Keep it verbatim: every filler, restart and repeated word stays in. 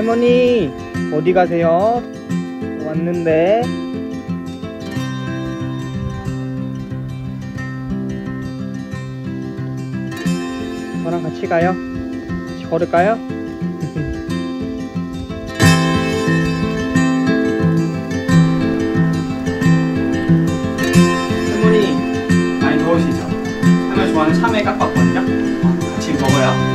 할머니 어디 가세요? 왔는데. 저랑 같이 가요. 같이 걸을까요? 할머니 많이 더우시죠? 할머니 좋아하는 참외 깎았거든요. 같이 먹어요.